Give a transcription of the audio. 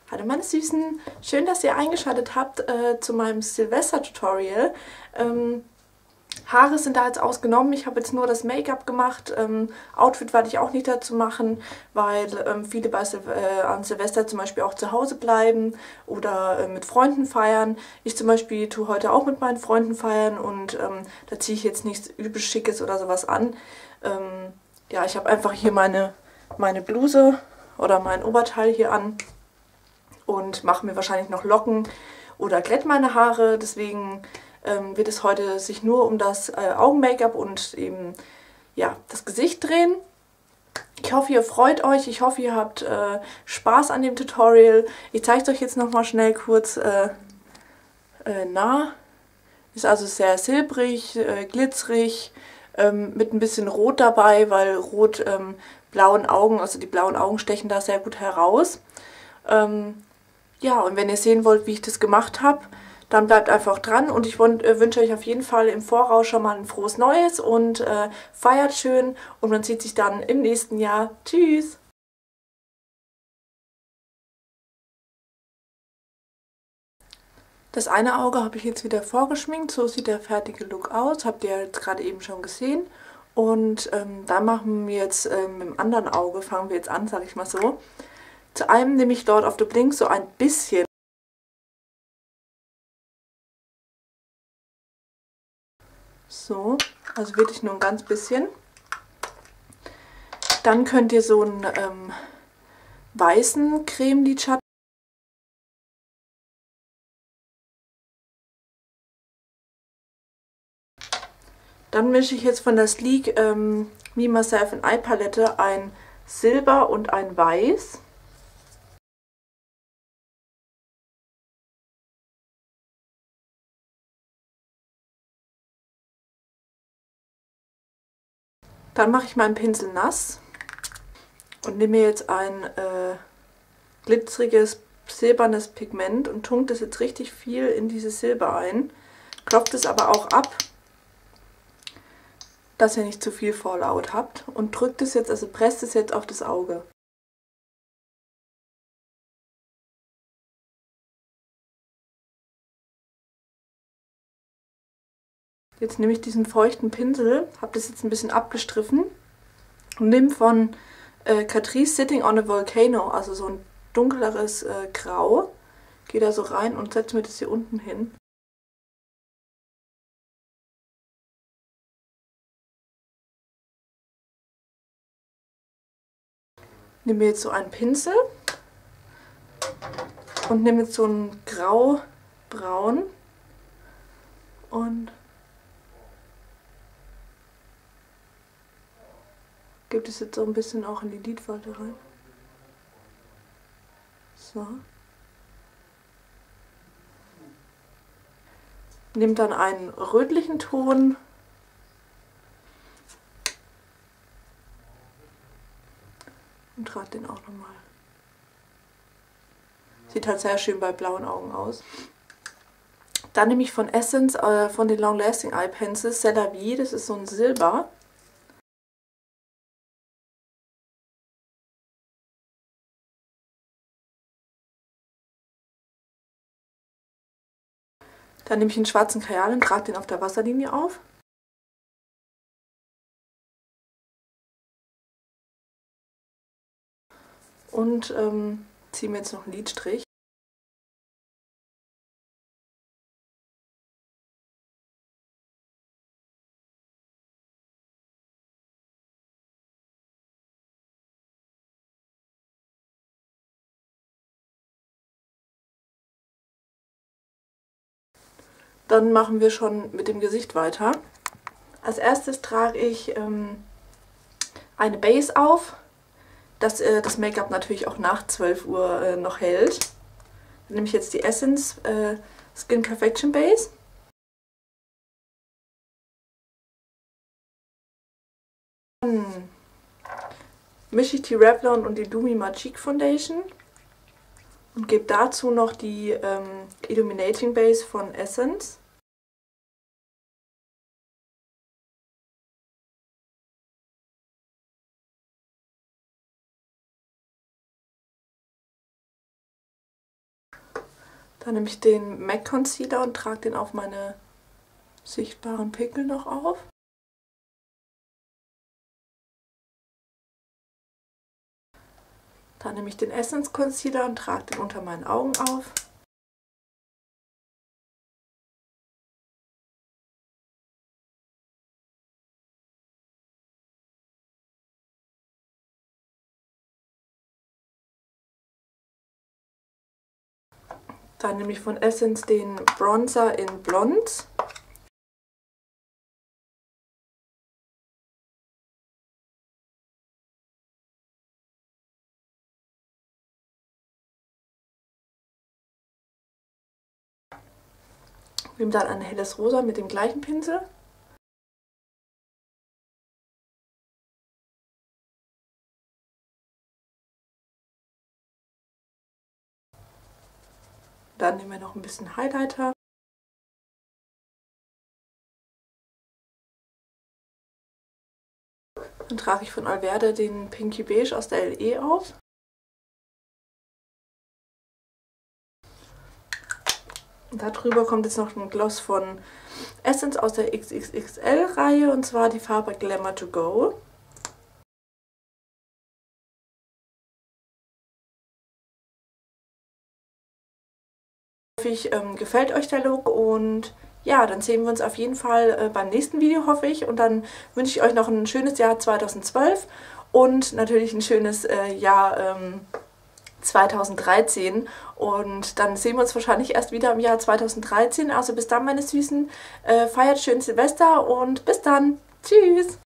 Hallo meine Süßen, schön, dass ihr eingeschaltet habt zu meinem Silvester-Tutorial. Haare sind da jetzt ausgenommen, ich habe jetzt nur das Make-up gemacht. Outfit werde ich auch nicht dazu machen, weil viele an Silvester zum Beispiel auch zu Hause bleiben oder mit Freunden feiern. Ich zum Beispiel tue heute auch mit meinen Freunden feiern und da ziehe ich jetzt nichts übel Schickes oder sowas an. Ja, ich habe einfach hier meine Bluse oder mein Oberteil hier an und mache mir wahrscheinlich noch Locken oder glätte meine Haare. Deswegen wird es heute sich nur um das Augen-Make-up und eben ja, das Gesicht drehen. Ich hoffe, ihr freut euch. Ich hoffe, ihr habt Spaß an dem Tutorial. Ich zeige es euch jetzt nochmal schnell kurz nah. Ist also sehr silbrig, glitzerig, mit ein bisschen Rot dabei, weil Rot blauen Augen, also die blauen Augen stechen da sehr gut heraus. Ja, und wenn ihr sehen wollt, wie ich das gemacht habe, dann bleibt einfach dran und ich wünsche euch auf jeden Fall im Voraus schon mal ein frohes Neues und feiert schön und man sieht sich dann im nächsten Jahr. Tschüss! Das eine Auge habe ich jetzt wieder vorgeschminkt, so sieht der fertige Look aus, habt ihr jetzt gerade eben schon gesehen. Und dann machen wir jetzt mit dem anderen Auge, fangen wir jetzt an, sage ich mal so. Zu einem nehme ich Lord of the Blinks so ein bisschen. So, also wirklich nur ein ganz bisschen. Dann könnt ihr so einen weißen Cremelidschatten. Dann mische ich jetzt von der Sleek Me, Myself and I Palette ein Silber und ein Weiß. Dann mache ich meinen Pinsel nass und nehme mir jetzt ein glitzeriges silbernes Pigment und tunke das jetzt richtig viel in dieses Silber ein. Klopft es aber auch ab, dass ihr nicht zu viel Fallout habt und drückt es jetzt, also presst es jetzt auf das Auge. Jetzt nehme ich diesen feuchten Pinsel, habe das jetzt ein bisschen abgestriffen und nehme von Catrice Sitting on a Volcano, also so ein dunkleres Grau, gehe da so rein und setze mir das hier unten hin. Nehme jetzt so einen Pinsel und nehme jetzt so ein Grau-Braun und gebe das jetzt so ein bisschen auch in die Lidfalte rein. So. Nehme dann einen rötlichen Ton und trage den auch nochmal. Sieht halt sehr schön bei blauen Augen aus. Dann nehme ich von Essence, von den Long Lasting Eye Pencils, C'est la Vie, das ist so ein Silber. Dann nehme ich einen schwarzen Kajal und trage den auf der Wasserlinie auf. Und ziehe mir jetzt noch einen Lidstrich. Dann machen wir schon mit dem Gesicht weiter. Als erstes trage ich eine Base auf, dass das Make-up natürlich auch nach 12 Uhr noch hält. Dann nehme ich jetzt die Essence Skin Perfection Base. Dann mische ich die Revlon und die Lumi Magic Foundation und gebe dazu noch die Illuminating Base von Essence. Dann nehme ich den MAC Concealer und trage den auf meine sichtbaren Pickel noch auf. Dann nehme ich den Essence Concealer und trage den unter meinen Augen auf. Dann nehme ich von Essence den Bronzer in Blond. Nehme dann ein helles Rosa mit dem gleichen Pinsel. Dann nehmen wir noch ein bisschen Highlighter. Dann trage ich von Alverde den Pinky Beige aus der LE auf. Und darüber kommt jetzt noch ein Gloss von Essence aus der XXXL-Reihe, und zwar die Farbe Glamour to Go. Gefällt euch der Look, und ja, dann sehen wir uns auf jeden Fall beim nächsten Video, hoffe ich, und dann wünsche ich euch noch ein schönes Jahr 2012 und natürlich ein schönes Jahr 2013, und dann sehen wir uns wahrscheinlich erst wieder im Jahr 2013, also bis dann, meine Süßen, feiert schön Silvester und bis dann, tschüss!